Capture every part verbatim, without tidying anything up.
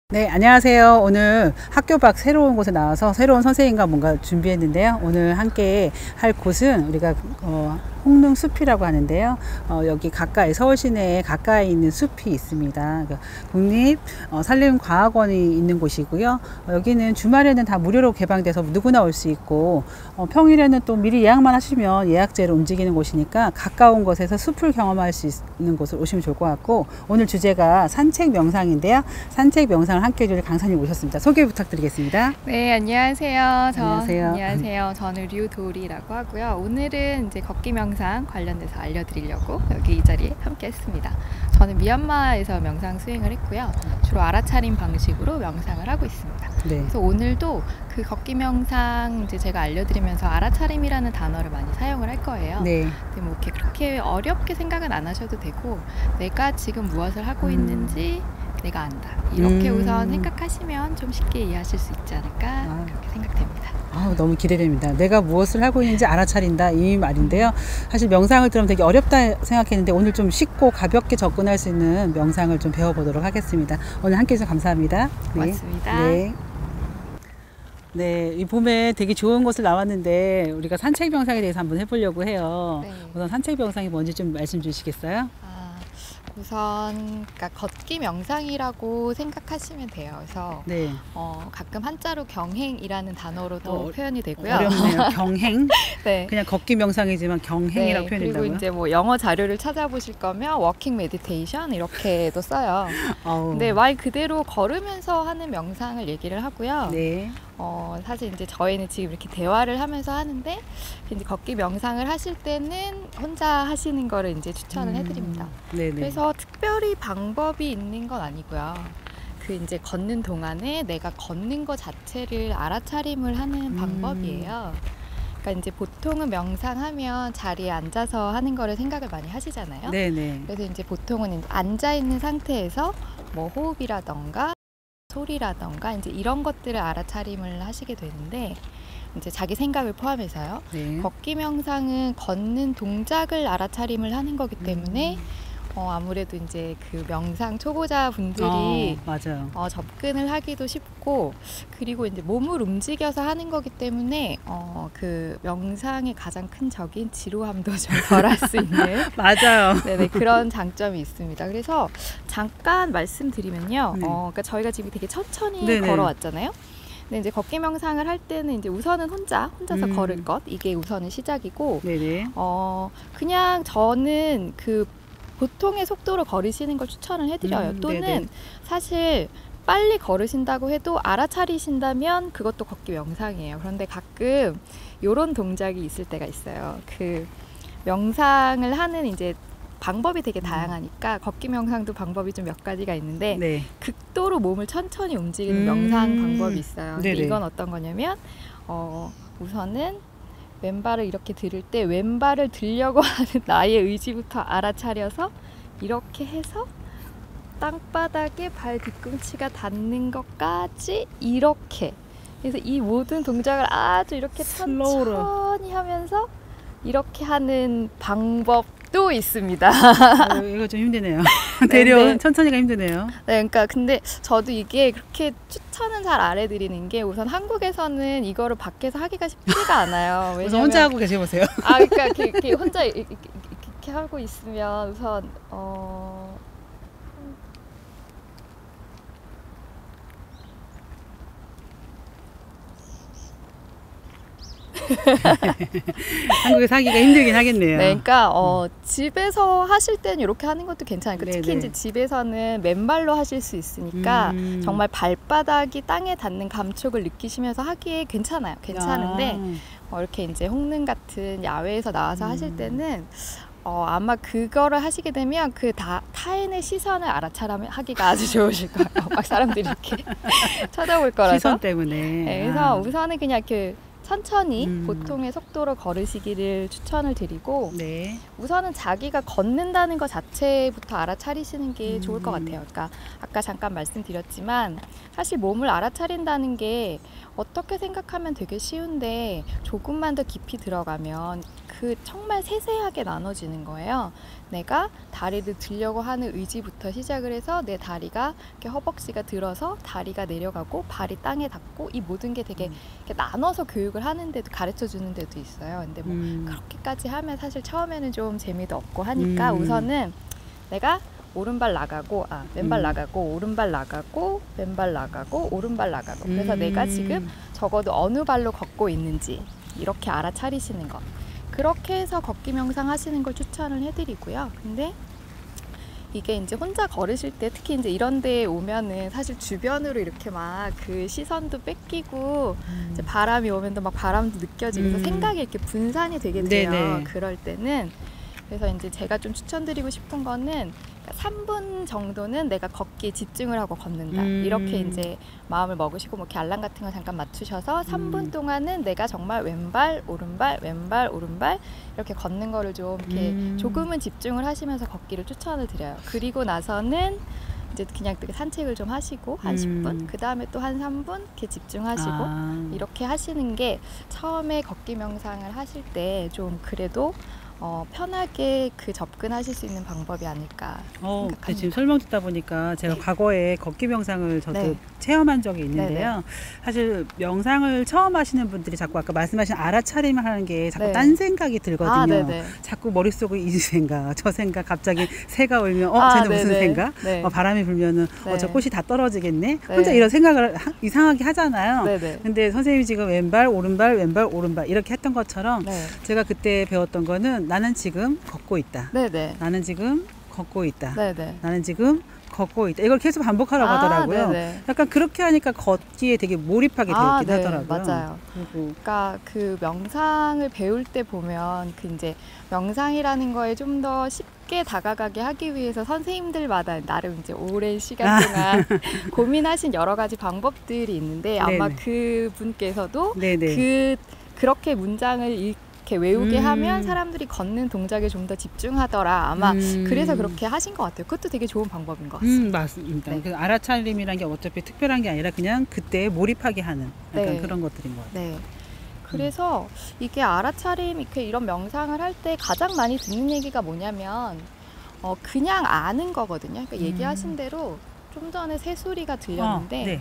네, 안녕하세요. 오늘 학교 밖 새로운 곳에 나와서 새로운 선생님과 뭔가 준비했는데요. 오늘 함께 할 곳은 우리가 어, 홍릉숲이라고 하는데요. 어, 여기 가까이 서울 시내에 가까이 있는 숲이 있습니다. 국립 어, 산림과학원이 있는 곳이고요. 어, 여기는 주말에는 다 무료로 개방돼서 누구나 올 수 있고 어, 평일에는 또 미리 예약만 하시면 예약제로 움직이는 곳이니까 가까운 곳에서 숲을 경험할 수 있는 곳을 오시면 좋을 것 같고, 오늘 주제가 산책 명상인데요. 산책 명상을 함께 해줄 강사님 오셨습니다. 소개 부탁드리겠습니다. 네, 안녕하세요. 저, 안녕하세요. 안녕하세요. 저는 류도리라고 하고요. 오늘은 이제 걷기 명상 관련돼서 알려드리려고 여기 이 자리에 함께 했습니다. 저는 미얀마에서 명상 수행을 했고요. 주로 알아차림 방식으로 명상을 하고 있습니다. 네. 그래서 오늘도 그 걷기 명상 이제 제가 알려드리면서 알아차림이라는 단어를 많이 사용을 할 거예요. 네. 근데 뭐 이렇게 그렇게 어렵게 생각은 안 하셔도 되고, 내가 지금 무엇을 하고 음. 있는지 내가 안다. 이렇게 음. 우선 생각하시면 좀 쉽게 이해하실 수 있지 않을까 아. 그렇게 생각됩니다. 아, 너무 기대됩니다. 내가 무엇을 하고 있는지 알아차린다, 이 말인데요. 사실 명상을 들으면 되게 어렵다 생각했는데 오늘 좀 쉽고 가볍게 접근할 수 있는 명상을 좀 배워보도록 하겠습니다. 오늘 함께 해주셔서 감사합니다. 네. 고맙습니다. 네. 네, 이 봄에 되게 좋은 곳을 나왔는데 우리가 산책 명상에 대해서 한번 해보려고 해요. 네. 우선 산책 명상이 뭔지 좀 말씀 주시겠어요? 아, 우선 그러니까 걷기 명상이라고 생각하시면 돼요. 그래서 네. 어, 가끔 한자로 경행이라는 단어로도 어, 표현이 되고요. 어렵네요. 경행? 네. 그냥 걷기 명상이지만 경행이라고 네, 표현된다고요? 그리고 이제 뭐 영어 자료를 찾아보실 거면 워킹 메디테이션 이렇게도 써요. 어우. 근데 말 그대로 걸으면서 하는 명상을 얘기를 하고요. 네. 어, 사실 이제 저희는 지금 이렇게 대화를 하면서 하는데, 이제 걷기 명상을 하실 때는 혼자 하시는 거를 이제 추천을 음. 해드립니다. 네네. 그래서 특별히 방법이 있는 건 아니고요. 그 이제 걷는 동안에 내가 걷는 거 자체를 알아차림을 하는 음. 방법이에요. 그러니까 이제 보통은 명상하면 자리에 앉아서 하는 거를 생각을 많이 하시잖아요. 네네. 그래서 이제 보통은 이제 앉아 있는 상태에서 뭐 호흡이라던가 소리라던가 이제 이런 것들을 알아차림을 하시게 되는데, 이제 자기 생각을 포함해서요. 네. 걷기 명상은 걷는 동작을 알아차림을 하는 거기 때문에 음. 어, 아무래도 이제 그 명상 초보자 분들이 어, 맞아요. 어, 접근을 하기도 쉽고, 그리고 이제 몸을 움직여서 하는 거기 때문에 어, 그 명상의 가장 큰 적인 지루함도 좀 덜할 수 있는 맞아요. 네네, 그런 장점이 있습니다. 그래서 잠깐 말씀드리면요. 네. 어, 그러니까 저희가 지금 되게 천천히 네네. 걸어왔잖아요. 근데 이제 걷기 명상을 할 때는 이제 우선은 혼자 혼자서 음. 걸을 것, 이게 우선은 시작이고, 네네. 어, 그냥 저는 그 보통의 속도로 걸으시는 걸 추천을 해드려요. 음, 또는 네네. 사실 빨리 걸으신다고 해도 알아차리신다면 그것도 걷기 명상이에요. 그런데 가끔 이런 동작이 있을 때가 있어요. 그 명상을 하는 이제 방법이 되게 다양하니까 걷기 명상도 방법이 좀 몇 가지가 있는데, 네. 극도로 몸을 천천히 움직이는 음. 명상 방법이 있어요. 근데 네네. 이건 어떤 거냐면 어, 우선은 왼발을 이렇게 들을 때 왼발을 들려고 하는 나의 의지부터 알아차려서 이렇게 해서 땅바닥에 발 뒤꿈치가 닿는 것까지 이렇게, 그래서 이 모든 동작을 아주 이렇게 슬로우로. 천천히 하면서 이렇게 하는 방법도 있습니다. 아, 이거 좀 힘드네요. 데려온 네. 천천히가 힘드네요. 네, 그러니까 근데 저도 이게 그렇게 추천은 잘 안 해드리는 게, 우선 한국에서는 이거를 밖에서 하기가 쉽지가 않아요. 우선 왜냐면 혼자 하고 계셔보세요. 아, 그러니까 이렇게, 이렇게 혼자 이렇게, 이렇게, 이렇게 하고 있으면 우선 어. 한국에서 하기가 힘들긴 하겠네요. 네, 그러니까 어, 집에서 하실 때는 이렇게 하는 것도 괜찮아요. 특히 네네. 이제 집에서는 맨발로 하실 수 있으니까 음. 정말 발바닥이 땅에 닿는 감촉을 느끼시면서 하기에 괜찮아요. 괜찮은데 아. 어, 이렇게 이제 홍릉 같은 야외에서 나와서 음. 하실 때는 어, 아마 그거를 하시게 되면 그 다, 타인의 시선을 알아차림하기가 아주 좋으실 거예요. 막 사람들이 이렇게 쳐다볼 거라서. 시선 때문에. 네, 아. 그래서 우선은 그냥 이렇게 천천히 음. 보통의 속도로 걸으시기를 추천을 드리고 네. 우선은 자기가 걷는다는 것 자체부터 알아차리시는 게 음. 좋을 것 같아요. 그러니까 아까 잠깐 말씀드렸지만 사실 몸을 알아차린다는 게 어떻게 생각하면 되게 쉬운데 조금만 더 깊이 들어가면 그 정말 세세하게 나눠지는 거예요. 내가 다리를 들려고 하는 의지부터 시작을 해서 내 다리가 이렇게 허벅지가 들어서 다리가 내려가고 발이 땅에 닿고 이 모든 게 되게 음. 이렇게 나눠서 교육을 하는데도 가르쳐 주는 데도 있어요. 근데 뭐 음. 그렇게까지 하면 사실 처음에는 좀 재미도 없고 하니까 음. 우선은 내가 오른발 나가고 아 왼발 음. 나가고 오른발 나가고 왼발 나가고 오른발 나가고 그래서 음. 내가 지금 적어도 어느 발로 걷고 있는지 이렇게 알아차리시는 것 그렇게 해서 걷기 명상 하시는 걸 추천을 해드리고요. 근데 이게 이제 혼자 걸으실 때 특히 이제 이런 데에 오면은 사실 주변으로 이렇게 막 그 시선도 뺏기고 음. 이제 바람이 오면 또 막 바람도 느껴지고 그래서 음. 생각이 이렇게 분산이 되게 돼요. 네네. 그럴 때는 그래서 이제 제가 좀 추천드리고 싶은 거는 삼 분 정도는 내가 걷기에 집중을 하고 걷는다. 음. 이렇게 이제 마음을 먹으시고 뭐 이렇게 알람 같은 거 잠깐 맞추셔서 삼 분 음. 동안은 내가 정말 왼발, 오른발, 왼발, 오른발 이렇게 걷는 거를 좀 이렇게 음. 조금은 집중을 하시면서 걷기를 추천을 드려요. 그리고 나서는 이제 그냥 되게 산책을 좀 하시고 한 음. 십 분, 그 다음에 또 한 삼 분 이렇게 집중하시고 아. 이렇게 하시는 게 처음에 걷기 명상을 하실 때 좀 그래도 어, 편하게 그 접근하실 수 있는 방법이 아닐까 어, 근데 생각합니다. 지금 설명 듣다 보니까 제가 네. 과거에 걷기 명상을 저도 네. 체험한 적이 있는데요. 네네. 사실 명상을 처음 하시는 분들이 자꾸 아까 말씀하신 알아차림 하는 게 자꾸 네. 딴 생각이 들거든요. 아, 네네. 자꾸 머릿속에 이 생각, 저 생각, 갑자기 새가 울면 어, 아, 쟤는 무슨 네네. 생각? 네. 어, 바람이 불면은 어, 네. 저 꽃이 다 떨어지겠네? 네. 혼자 이런 생각을 하, 이상하게 하잖아요. 네네. 근데 선생님이 지금 왼발, 오른발, 왼발, 오른발 이렇게 했던 것처럼 네. 제가 그때 배웠던 거는 나는 지금 걷고 있다. 네네. 나는 지금 걷고 있다. 네네. 나는 지금 걷고 있다. 이걸 계속 반복하라고 아, 하더라고요. 네네. 약간 그렇게 하니까 걷기에 되게 몰입하게 아, 되긴 네, 하더라고요. 맞아요. 그리고 그러니까 그 명상을 배울 때 보면 그 이제 명상이라는 거에 좀 더 쉽게 다가가게 하기 위해서 선생님들마다 나름 이제 오랜 시간 동안 고민하신 여러 가지 방법들이 있는데 아마 네네. 그 분께서도 네네. 그 그렇게 문장을 이렇게 외우게 음. 하면 사람들이 걷는 동작에 좀 더 집중하더라. 아마 음. 그래서 그렇게 하신 것 같아요. 그것도 되게 좋은 방법인 것 같습니다. 음, 맞습니다. 네. 그 알아차림이란 게 어차피 특별한 게 아니라 그냥 그때 몰입하게 하는 약간 네. 그런 것들인 것 같아요. 네. 그래서 이게 알아차림 이렇게 이런 명상을 할 때 가장 많이 듣는 얘기가 뭐냐면 어 그냥 아는 거거든요. 그러니까 음. 얘기하신 대로 좀 전에 새소리가 들렸는데 어, 네.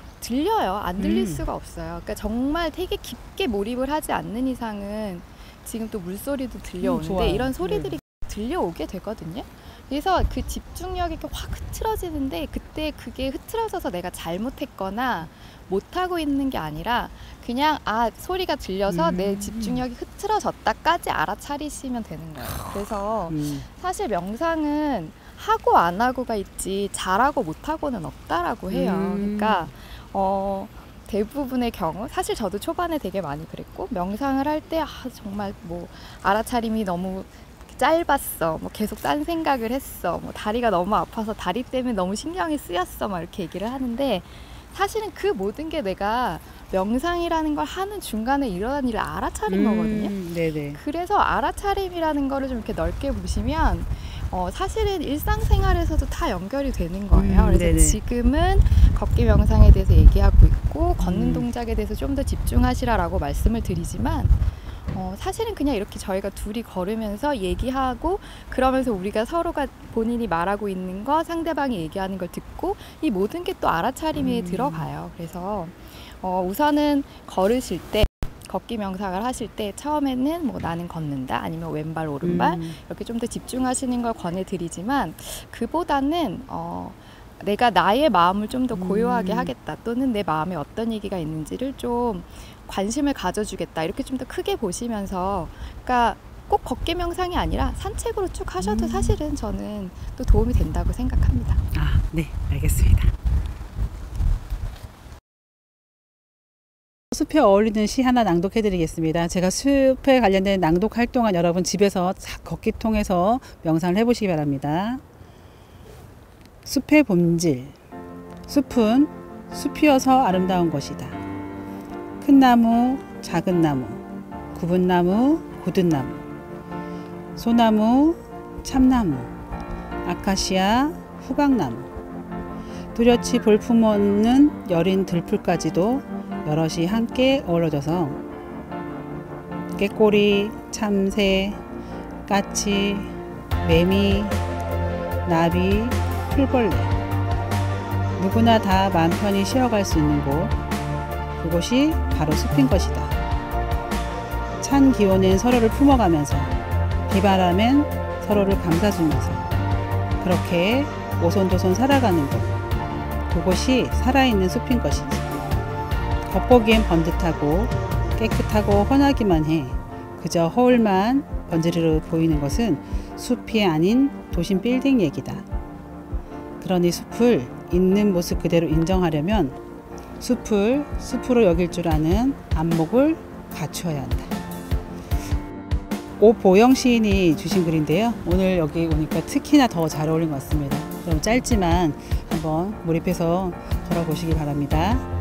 들려요. 안 들릴 음. 수가 없어요. 그러니까 정말 되게 깊게 몰입을 하지 않는 이상은 지금 또 물소리도 들려오는데 음, 좋아요. 이런 소리들이 들려오게 되거든요. 그래서 그 집중력이 이렇게 확 흐트러지는데 그때 그게 흐트러져서 내가 잘못했거나 못하고 있는 게 아니라 그냥 아 소리가 들려서 음. 내 집중력이 흐트러졌다까지 알아차리시면 되는 거예요. 그래서 음. 사실 명상은 하고 안 하고가 있지 잘하고 못하고는 없다라고 해요. 음. 그러니까 어 대부분의 경우 사실 저도 초반에 되게 많이 그랬고 명상을 할 때 아, 정말 뭐 알아차림이 너무 짧았어. 뭐 계속 딴 생각을 했어. 뭐 다리가 너무 아파서 다리 때문에 너무 신경이 쓰였어. 막 이렇게 얘기를 하는데 사실은 그 모든 게 내가 명상이라는 걸 하는 중간에 일어난 일을 알아차린 음, 거거든요. 네네. 그래서 알아차림이라는 거를 좀 이렇게 넓게 보시면 어, 사실은 일상생활에서도 다 연결이 되는 거예요. 음, 그래서 네네. 지금은 걷기 명상에 대해서 얘기하고 있고 걷는 음. 동작에 대해서 좀 더 집중하시라라고 말씀을 드리지만 어, 사실은 그냥 이렇게 저희가 둘이 걸으면서 얘기하고 그러면서 우리가 서로가 본인이 말하고 있는 거 상대방이 얘기하는 걸 듣고 이 모든 게 또 알아차림에 음. 들어가요. 그래서 어, 우선은 걸으실 때 걷기 명상을 하실 때 처음에는 뭐 나는 걷는다 아니면 왼발 오른발 음. 이렇게 좀 더 집중하시는 걸 권해드리지만 그보다는 어, 내가 나의 마음을 좀 더 고요하게 음. 하겠다 또는 내 마음에 어떤 얘기가 있는지를 좀 관심을 가져주겠다 이렇게 좀 더 크게 보시면서 그러니까 꼭 걷기 명상이 아니라 산책으로 쭉 하셔도 음. 사실은 저는 또 도움이 된다고 생각합니다. 아, 네, 알겠습니다. 숲에 어울리는 시 하나 낭독해 드리겠습니다. 제가 숲에 관련된 낭독할 동안 여러분 집에서 걷기 통해서 명상을 해보시기 바랍니다. 숲의 본질. 숲은 숲이어서 아름다운 것이다. 큰 나무, 작은 나무, 구분나무, 고든나무, 소나무, 참나무, 아카시아, 후각나무, 뚜렷이 볼품없는 여린 들풀까지도 여럿이 함께 어우러져서 깨꼬리, 참새, 까치, 매미, 나비, 풀벌레, 누구나 다 마음 편히 쉬어갈 수 있는 곳, 그곳이 바로 숲인 것이다. 찬 기온엔 서로를 품어가면서, 비바람엔 서로를 감싸주면서 그렇게 오손도손 살아가는 곳, 그곳이 살아있는 숲인 것이지. 겉보기엔 번듯하고 깨끗하고 환하기만 해 그저 허울만 번지르르 보이는 것은 숲이 아닌 도심 빌딩 얘기다. 그러니 숲을 있는 모습 그대로 인정하려면 숲을 숲으로 여길 줄 아는 안목을 갖추어야 한다. 오보영 시인이 주신 글인데요. 오늘 여기 오니까 특히나 더 잘 어울린 것 같습니다. 좀 짧지만 한번 몰입해서 돌아보시기 바랍니다.